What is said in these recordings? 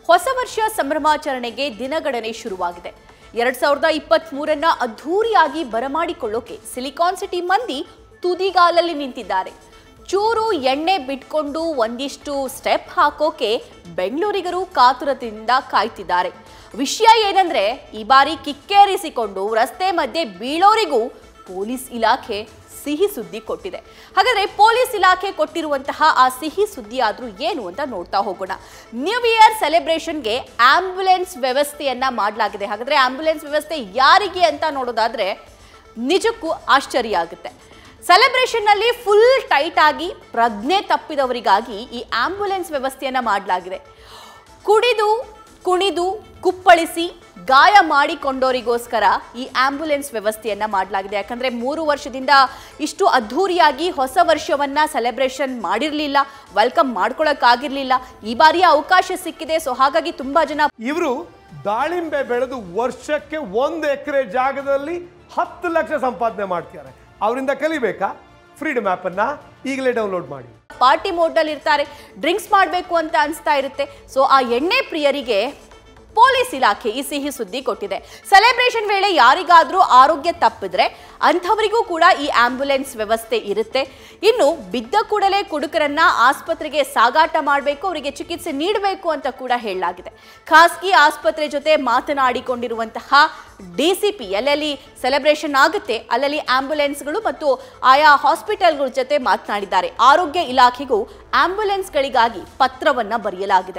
ಹೊಸ ವರ್ಷ ಸಂಭ್ರಮಾಚರಣೆಗೆ ದಿನಗಣನೆ ಶುರುವಾಗಿದೆ. 2023 ಅದ್ಧೂರಿಯಾಗಿ ಬರಮಾಡಿಕೊಳ್ಳೋಕೆ ಸಿಲಿಕಾನ್ ಸಿಟಿ ಮಂದಿ ತುದಿಗಾಲಲ್ಲಿ ನಿಂತಿದ್ದಾರೆ. ಚೂರು ಎಣ್ಣೆ ಬಿಟ್ಕೊಂಡು ಒಂದಿಷ್ಟು ಸ್ಟೆಪ್ ಹಾಕೋಕೆ ಬೆಂಗಳೂರಿಗರು ಕಾತುರದಿಂದ ಕಾಯ್ತಿದ್ದಾರೆ. ವಿಷಯ ಏನಂದ್ರೆ, ಈ ಬಾರಿ ಕಿಕ್ಕೇರಿಸಿಕೊಂಡು ರಸ್ತೆ ಮಧ್ಯೆ ಬೀಳೋರಿಗೂ ಪೊಲೀಸ್ ಇಲಾಖೆ ಸಿಹಿ ಸುದ್ದಿ ಕೊಟ್ಟಿದೆ. ಹಾಗಾದ್ರೆ ಪೊಲೀಸ್ ಇಲಾಖೆ ಕೊಟ್ಟಿರುವಂತಹ ಆ ಸಿಹಿ ಸುದ್ದಿ ಆದ್ರೂ ಏನು ಅಂತ ನೋಡ್ತಾ ಹೋಗೋಣ. ನ್ಯೂ ಇಯರ್ ಸೆಲೆಬ್ರೇಷನ್ಗೆ ಆಂಬ್ಯುಲೆನ್ಸ್ ವ್ಯವಸ್ಥೆಯನ್ನ ಮಾಡಲಾಗಿದೆ. ಹಾಗಾದ್ರೆ ಆಂಬ್ಯುಲೆನ್ಸ್ ವ್ಯವಸ್ಥೆ ಯಾರಿಗೆ ಅಂತ ನೋಡೋದಾದ್ರೆ ನಿಜಕ್ಕೂ ಆಶ್ಚರ್ಯ ಆಗುತ್ತೆ. ಸೆಲೆಬ್ರೇಷನ್ ನಲ್ಲಿ ಫುಲ್ ಟೈಟ್ ಆಗಿ ಪ್ರಜ್ಞೆ ತಪ್ಪಿದವರಿಗಾಗಿ ಈ ಆಂಬ್ಯುಲೆನ್ಸ್ ವ್ಯವಸ್ಥೆಯನ್ನ ಮಾಡಲಾಗಿದೆ. ಕುಡಿದು ಕುಣಿದು ಕುಪ್ಪಳಿಸಿ ಗಾಯ ಮಾಡಿಕೊಂಡವರಿಗೋಸ್ಕರ ಈ ಆಂಬ್ಯುಲೆನ್ಸ್ ವ್ಯವಸ್ಥೆಯನ್ನ ಮಾಡಲಾಗಿದೆ. ಯಾಕಂದ್ರೆ 3 ವರ್ಷದಿಂದ ಇಷ್ಟು ಅದ್ಧೂರಿಯಾಗಿ ಹೊಸ ವರ್ಷವನ್ನ ಸೆಲೆಬ್ರೇಷನ್ ಮಾಡಿರಲಿಲ್ಲ, ವೆಲ್ಕಮ್ ಮಾಡ್ಕೊಳಕ್ಕಾಗಿರ್ಲಿಲ್ಲ. ಈ ಬಾರಿ ಅವಕಾಶ ಸಿಕ್ಕಿದೆ. ಸೊ ಹಾಗಾಗಿ ತುಂಬಾ ಜನ ಇವರು ದಾಳಿಂಬೆ ಬೆಳೆದು ವರ್ಷಕ್ಕೆ 1 ಎಕರೆ ಜಾಗದಲ್ಲಿ 10 ಲಕ್ಷ ಸಂಪಾದನೆ ಮಾಡ್ತಾರೆ. ಅವರಿಂದ ಕಲಿಬೇಕಾ? ಫ್ರೀಡಮ್ ಆಪ್ ಅನ್ನ ಈಗಲೇ ಡೌನ್ಲೋಡ್ ಮಾಡಿ. ಪಾರ್ಟಿ ಮೋಡ್ ಅಲ್ಲಿ ಇರ್ತಾರೆ, ಡ್ರಿಂಕ್ಸ್ ಮಾಡಬೇಕು ಅಂತ ಅನಿಸ್ತಾ ಇರುತ್ತೆ. ಸೊ ಆ ಎಣ್ಣೆ ಪ್ರಿಯರಿಗೆ ಪೊಲೀಸ್ ಇಲಾಖೆ ಈ ಸಿಹಿ ಸುದ್ದಿ ಕೊಟ್ಟಿದೆ. ಸೆಲೆಬ್ರೇಷನ್ ವೇಳೆ ಯಾರಿಗಾದ್ರೂ ಆರೋಗ್ಯ ತಪ್ಪಿದ್ರೆ ಅಂಥವರಿಗೂ ಕೂಡ ಈ ಆಂಬ್ಯುಲೆನ್ಸ್ ವ್ಯವಸ್ಥೆ ಇರುತ್ತೆ. ಇನ್ನು ಬಿದ್ದ ಕೂಡಲೇ ಕುಡುಕರನ್ನ ಆಸ್ಪತ್ರೆಗೆ ಸಾಗಾಟ ಮಾಡಬೇಕು, ಅವರಿಗೆ ಚಿಕಿತ್ಸೆ ನೀಡಬೇಕು ಅಂತ ಕೂಡ ಹೇಳಲಾಗಿದೆ. ಖಾಸಗಿ ಆಸ್ಪತ್ರೆ ಜೊತೆ ಮಾತನಾಡಿಕೊಂಡಿರುವಂತಹ ಡಿಸಿಪಿ ಎಲ್ಲೆಲ್ಲಿ ಸೆಲೆಬ್ರೇಷನ್ ಆಗುತ್ತೆ ಅಲ್ಲಲ್ಲಿ ಆಂಬ್ಯುಲೆನ್ಸ್ಗಳು ಮತ್ತು ಆಯಾ ಹಾಸ್ಪಿಟಲ್ಗಳ ಜೊತೆ ಮಾತನಾಡಿದ್ದಾರೆ. ಆರೋಗ್ಯ ಇಲಾಖೆಗೂ ಆಂಬ್ಯುಲೆನ್ಸ್ಗಳಿಗಾಗಿ ಪತ್ರವನ್ನ ಬರೆಯಲಾಗಿದೆ.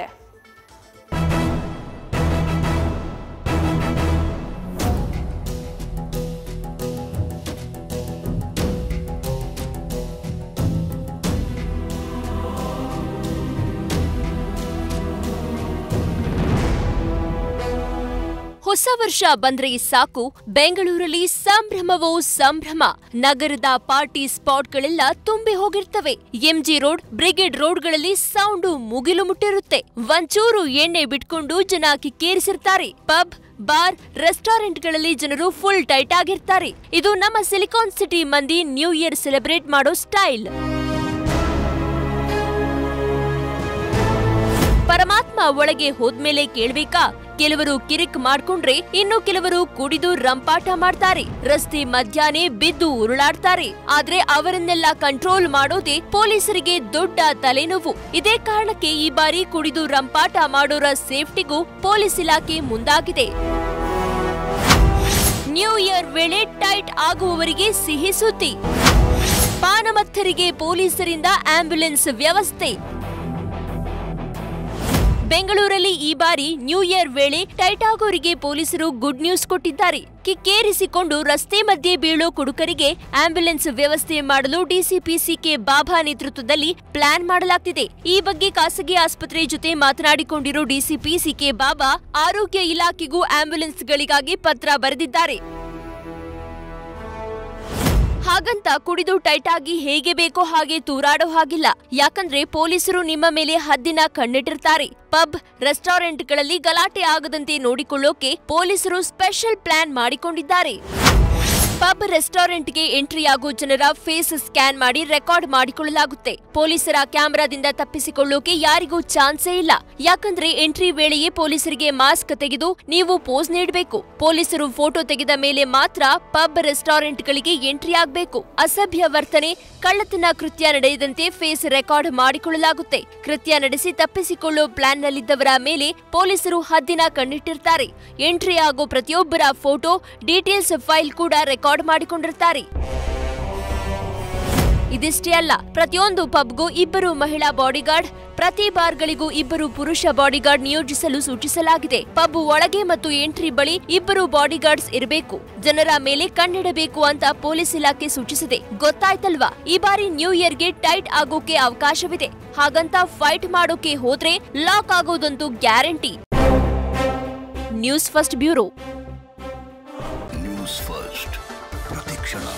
ಹೊಸ ವರ್ಷ ಬಂದ್ರೆ ಸಾಕು, ಬೆಂಗಳೂರಲ್ಲಿ ಸಂಭ್ರಮವೋ ಸಂಭ್ರಮ. ನಗರದ ಪಾರ್ಟಿ ಸ್ಪಾಟ್ಗಳೆಲ್ಲ ತುಂಬಿ ಹೋಗಿರ್ತವೆ. ಎಂಜಿ ರೋಡ್, ಬ್ರಿಗೇಡ್ ರೋಡ್ಗಳಲ್ಲಿ ಸೌಂಡು ಮುಗಿಲು ಮುಟ್ಟಿರುತ್ತೆ. ಒಂಚೂರು ಎಣ್ಣೆ ಬಿಟ್ಕೊಂಡು ಜನ ಕಿಕ್ಕೇರಿಸಿರ್ತಾರೆ. ಪಬ್, ಬಾರ್, ರೆಸ್ಟೋರೆಂಟ್ಗಳಲ್ಲಿ ಜನರು ಫುಲ್ ಟೈಟ್ ಆಗಿರ್ತಾರೆ. ಇದು ನಮ್ಮ ಸಿಲಿಕಾನ್ ಸಿಟಿ ಮಂದಿ ನ್ಯೂ ಇಯರ್ ಸೆಲೆಬ್ರೇಟ್ ಮಾಡೋ ಸ್ಟೈಲ್. ಪರಮಾತ್ಮ ಒಳಗೆ ಹೋದ್ಮೇಲೆ ಕೇಳ್ಬೇಕಾ? ಕೆಲವರು ಕಿರಿಕ್ ಮಾಡ್ಕೊಂಡ್ರೆ ಇನ್ನು ಕೆಲವರು ಕುಡಿದು ರಂಪಾಟ ಮಾಡ್ತಾರೆ. ರಸ್ತೆ ಮಧ್ಯಾಹ್ನ ಬಿದ್ದು ಉರುಳಾಡ್ತಾರೆ. ಆದ್ರೆ ಅವರನ್ನೆಲ್ಲ ಕಂಟ್ರೋಲ್ ಮಾಡೋದೇ ಪೊಲೀಸರಿಗೆ ದೊಡ್ಡ ತಲೆನೋವು. ಇದೇ ಕಾರಣಕ್ಕೆ ಈ ಬಾರಿ ಕುಡಿದು ರಂಪಾಟ ಮಾಡೋರ ಸೇಫ್ಟಿಗೂ ಪೊಲೀಸ್ ಇಲಾಖೆ ಮುಂದಾಗಿದೆ. ನ್ಯೂ ಇಯರ್ ವೇಳೆ ಟೈಟ್ ಆಗುವವರಿಗೆ ಸಿಹಿ ಸುದ್ದಿ. ಪಾನಮತ್ತರಿಗೆ ಪೊಲೀಸರಿಂದ ಆಂಬ್ಯುಲೆನ್ಸ್ ವ್ಯವಸ್ಥೆ. ಬೆಂಗಳೂರಲ್ಲಿ ಈ ಬಾರಿ ನ್ಯೂ ಇಯರ್ ವೇಳೆ ಟೈಟ್ ಆಗೋರಿಗೆ ಪೊಲೀಸರು ಗುಡ್ ನ್ಯೂಸ್ ಕೊಟ್ಟಿದ್ದಾರೆ. ಕಿಕ್ಕೇರಿಸಿಕೊಂಡು ರಸ್ತೆ ಮಧ್ಯೆ ಬೀಳೋ ಕುಡುಕರಿಗೆ ಆಂಬ್ಯುಲೆನ್ಸ್ ವ್ಯವಸ್ಥೆ ಮಾಡಲು ಡಿಸಿಪಿ ಸಿಕೆ ಬಾಬಾ ನೇತೃತ್ವದಲ್ಲಿ ಪ್ಲಾನ್ ಮಾಡಲಾಗ್ತಿದೆ. ಈ ಬಗ್ಗೆ ಖಾಸಗಿ ಆಸ್ಪತ್ರೆ ಜೊತೆ ಮಾತನಾಡಿಕೊಂಡಿರೋ ಡಿಸಿಪಿ ಸಿಕೆ ಬಾಬಾ ಆರೋಗ್ಯ ಇಲಾಖೆಗೂ ಆಂಬ್ಯುಲೆನ್ಸ್ಗಳಿಗಾಗಿ ಪತ್ರ ಬರೆದಿದ್ದಾರೆ. ಹಾಗಂತ ಕುಡಿದು ಟೈಟ್ ಆಗಿ ಹೇಗೆ ಬೇಕೋ ಹಾಗೆ ತೂರಾಡೋ ಹಾಗಿಲ್ಲ. ಯಾಕಂದ್ರೆ ಪೊಲೀಸರು ನಿಮ್ಮ ಮೇಲೆ ಹದ್ದಿನ ಕಣ್ಣಿಟ್ಟಿರ್ತಾರೆ. ಪಬ್, ರೆಸ್ಟೋರೆಂಟ್ಗಳಲ್ಲಿ ಗಲಾಟೆ ಆಗದಂತೆ ನೋಡಿಕೊಳ್ಳೋಕೆ ಪೊಲೀಸರು ಸ್ಪೆಷಲ್ ಪ್ಲಾನ್ ಮಾಡಿಕೊಂಡಿದ್ದಾರೆ. ಪಬ್, ರೆಸ್ಟೋರೆಂಟ್ಗೆ ಎಂಟ್ರಿ ಆಗೋ ಜನರ ಫೇಸ್ ಸ್ಕ್ಯಾನ್ ಮಾಡಿ ರೆಕಾರ್ಡ್ ಮಾಡಿಕೊಳ್ಳಲಾಗುತ್ತೆ. ಪೊಲೀಸರ ಕ್ಯಾಮೆರಾದಿಂದ ತಪ್ಪಿಸಿಕೊಳ್ಳೋಕೆ ಯಾರಿಗೂ ಚಾನ್ಸೇ ಇಲ್ಲ. ಯಾಕಂದ್ರೆ ಎಂಟ್ರಿ ವೇಳೆಯೇ ಪೊಲೀಸರಿಗೆ ಮಾಸ್ಕ್ ತೆಗೆದು ನೀವು ಪೋಸ್ ನೀಡಬೇಕು. ಪೊಲೀಸರು ಫೋಟೋ ತೆಗೆದ ಮೇಲೆ ಮಾತ್ರ ಪಬ್, ರೆಸ್ಟೋರೆಂಟ್ಗಳಿಗೆ ಎಂಟ್ರಿ ಆಗಬೇಕು. ಅಸಭ್ಯ ವರ್ತನೆ, ಕಳ್ಳತನ ಕೃತ್ಯ ನಡೆಯದಂತೆ ಫೇಸ್ ರೆಕಾರ್ಡ್ ಮಾಡಿಕೊಳ್ಳಲಾಗುತ್ತೆ. ಕೃತ್ಯ ನಡೆಸಿ ತಪ್ಪಿಸಿಕೊಳ್ಳೋ ಪ್ಲಾನ್ನಲ್ಲಿದ್ದವರ ಮೇಲೆ ಪೊಲೀಸರು ಹದ್ದಿನ ಕಣ್ಣಿಟ್ಟಿರ್ತಾರೆ. ಎಂಟ್ರಿ ಆಗೋ ಪ್ರತಿಯೊಬ್ಬರ ಫೋಟೋ, ಡೀಟೇಲ್ಸ್ ಫೈಲ್ ಕೂಡ ರೆಕಾರ್ಡ್ ಮಾಡಿಕೊಂಡಿರ್ತಾರೆ. ಇದಿಷ್ಟೇ ಅಲ್ಲ, ಪ್ರತಿಯೊಂದು ಪಬ್ಗೂ 2 ಮಹಿಳಾ ಬಾಡಿಗಾರ್ಡ್, ಪ್ರತಿ ಬಾರ್ಗಳಿಗೂ 2 ಪುರುಷ ಬಾಡಿಗಾರ್ಡ್ ನಿಯೋಜಿಸಲು ಸೂಚಿಸಲಾಗಿದೆ. ಪಬ್ ಒಳಗೆ ಮತ್ತು ಎಂಟ್ರಿ ಬಳಿ 2 ಬಾಡಿಗಾರ್ಡ್ಸ್ ಇರಬೇಕು. ಜನರ ಮೇಲೆ ಕಣ್ಣಿಡಬೇಕು ಅಂತ ಪೊಲೀಸ್ ಇಲಾಖೆ ಸೂಚಿಸಿದೆ. ಗೊತ್ತಾಯ್ತಲ್ವಾ? ಈ ಬಾರಿ ನ್ಯೂ ಇಯರ್ಗೆ ಟೈಟ್ ಆಗೋಕೆ ಅವಕಾಶವಿದೆ. ಹಾಗಂತ ಫೈಟ್ ಮಾಡೋಕೆ ಹೋದ್ರೆ ಲಾಕ್ ಆಗೋದಂತೂ guarantee. News first bureau. News first ಪ್ರತಿಕ್ಷಣ.